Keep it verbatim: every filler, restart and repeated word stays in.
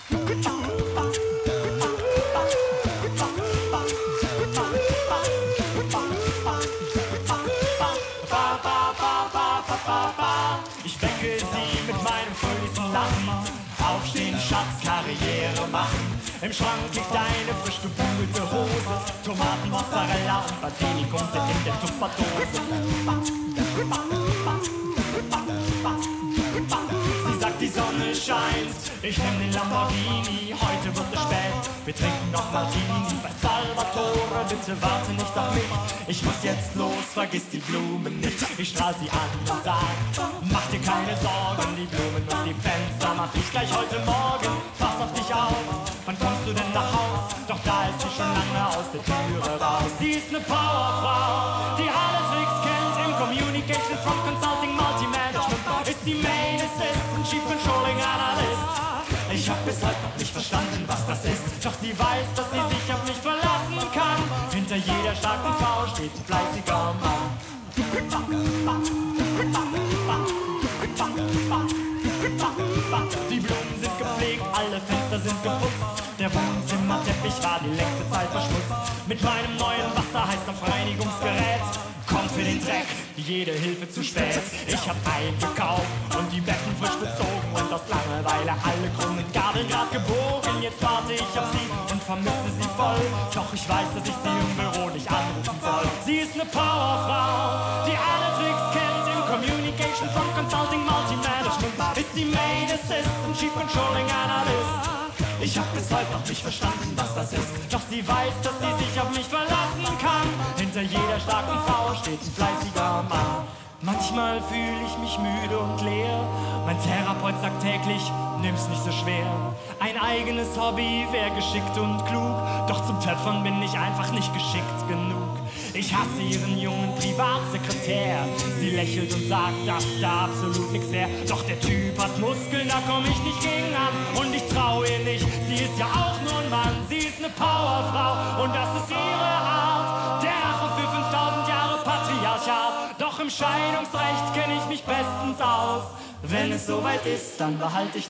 Ich wecke sie mit meinem fröhlichen Lachen. Aufstehen, Schatz, Karriere machen. Im Schrank liegt eine frisch gebügelte Hose. Tomaten, Mozzarella und Basilikum sind in der Tupperdose. Sie sagt, die Sonne scheint, ich nehm den Lamborghini. Heute wird es spät, wir trinken noch Martini. Bei Salvatore, bitte warte nicht auf mich. Ich muss jetzt los, vergiss die Blumen nicht. Ich strahl sie an und sag, mach dir keine Sorgen. Die Blumen und die Fenster mach ich gleich heute Morgen. Pass auf dich auf, wann kommst du denn nach Haus? Doch da ist sie schon lange aus der Türe raus. Sie ist ne Powerfrau, die alle Tricks kennt. Im Communication from Consulting Multimanagement ist sie Main Assistant, Chief Controlling Analyst. Ich hab bis heute noch nicht verstanden, was das ist. Doch sie weiß, dass sie sich auf mich verlassen kann. Hinter jeder starken Frau steht ein fleißiger Mann. Die Blumen sind gepflegt, alle Fenster sind geputzt. Der Wohnzimmerteppich war die längste Zeit verschmutzt. Mit meinem neuen Wasserheißdampfreinigungsgerät kommt für den Dreck jede Hilfe zu spät. Ich hab eingekauft und die Betten frisch bezogen und aus Langeweile alle krummen Gabeln grad gebogen. Jetzt warte ich auf sie und vermisse sie voll. Doch ich weiß, dass ich sie im Büro nicht anrufen soll. Sie ist ne Powerfrau, die alle Tricks kennt. Im Communication from Consulting Multimanagement ist sie Main Assistant, Chief Controlling Analyst. Ich hab bis heute noch nicht verstanden, was das ist. Doch sie weiß, dass sie sich auf mich verlassen kann. Hinter jeder starken Frau steht ein fleißiger Mann. Manchmal fühle ich mich müde und leer. Mein Therapeut sagt täglich, nimm's nicht so schwer. Ein eigenes Hobby wäre geschickt und klug. Doch zum Töpfern bin ich einfach nicht geschickt genug. Ich hasse ihren jungen Privatsekretär. Sie lächelt und sagt, dass da absolut nichts wäre. Doch der Typ hat Muskeln, da komm ich nicht gegen an. Und ich trau ihr nicht, sie ist ja auch nur ein Mann. Sie ist ne Powerfrau und das ist ihre Art. Der Rache für fünftausend Jahre Patriarchat. Doch im Scheidungsrecht kenn ich mich bestens aus. Wenn es soweit ist, dann behalte ich